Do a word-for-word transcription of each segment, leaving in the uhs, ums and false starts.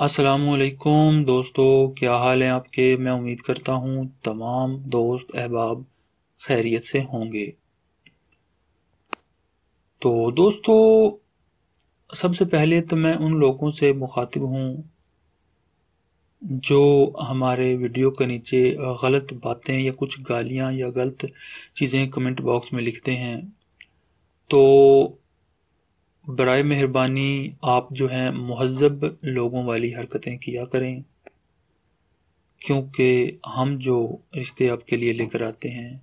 अस्सलाम वालेकुम दोस्तों, क्या हाल है आपके। मैं उम्मीद करता हूँ तमाम दोस्त अहबाब खैरियत से होंगे। तो दोस्तों, सबसे पहले तो मैं उन लोगों से मुखातिब हूँ जो हमारे वीडियो के नीचे गलत बातें या कुछ गालियाँ या गलत चीज़ें कमेंट बॉक्स में लिखते हैं। तो बराए मेहरबानी आप जो हैं मुहज़्ज़ब लोगों वाली हरकतें किया करें, क्योंकि हम जो रिश्ते आपके लिए लेकर आते हैं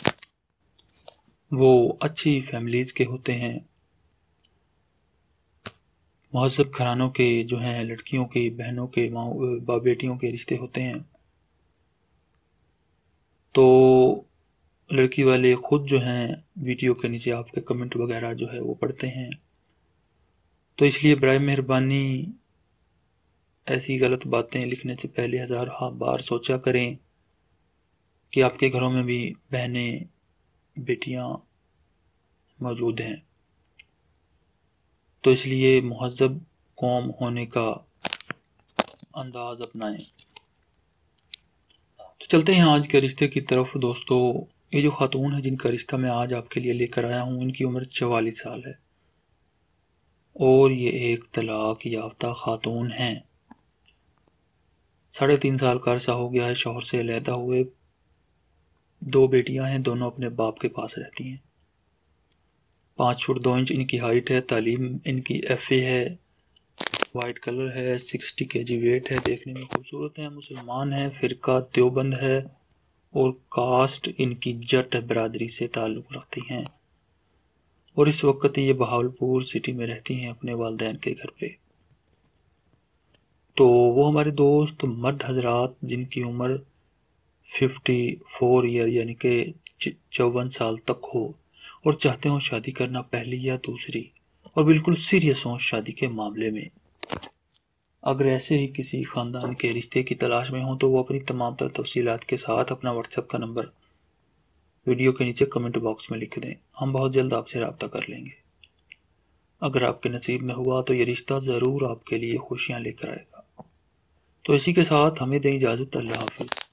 वो अच्छी फैमिलीज़ के होते हैं, महज़ब घरानों के जो हैं, लड़कियों के, बहनों के, माँ बेटियों के रिश्ते होते हैं। तो लड़की वाले ख़ुद जो हैं वीडियो के नीचे आपके कमेंट वगैरह जो है वो पढ़ते हैं। तो इसलिए बराए मेहरबानी ऐसी गलत बातें लिखने से पहले हज़ार बार सोचा करें कि आपके घरों में भी बहनें, बेटियां मौजूद हैं। तो इसलिए मुहज़्ज़ब कौम होने का अंदाज़ अपनाएं। तो चलते हैं आज के रिश्ते की तरफ। दोस्तों, ये जो खातून है जिनका रिश्ता मैं आज आपके लिए लेकर आया हूँ, इनकी उम्र चवालीस साल है और ये एक तलाक याफ्ता खातून हैं। साढ़े तीन साल का अरसा हो गया है शौहर से अलहदा हुए। दो बेटियां हैं, दोनों अपने बाप के पास रहती हैं। पाँच फुट दो इंच इनकी हाइट है। तालीम इनकी एफ ए है। वाइट कलर है। सिक्सटी के जी वेट है। देखने में खूबसूरत है। मुसलमान है। फ़िरका देवबंद है और कास्ट इनकी जट बरादरी से ताल्लुक़ रखती हैं और इस वक्त ये बहावलपुर सिटी में रहती हैं अपने वालिदैन के घर पे। तो वो हमारे दोस्त मर्द हजरात जिनकी उम्र फिफ्टी फोर ईयर यानी कि चौवन साल तक हो और चाहते हो शादी करना पहली या दूसरी और बिल्कुल सीरियस हो शादी के मामले में, अगर ऐसे ही किसी ख़ानदान के रिश्ते की तलाश में हो तो वो अपनी तमाम तर तफसीलात के साथ अपना व्हाट्सएप का नंबर वीडियो के नीचे कमेंट बॉक्स में लिख दें। हम बहुत जल्द आपसे रब्ता कर लेंगे। अगर आपके नसीब में हुआ तो ये रिश्ता ज़रूर आपके लिए खुशियाँ लेकर आएगा। तो इसी के साथ हमें दें इजाज़त। अल्लाह हाफिज़।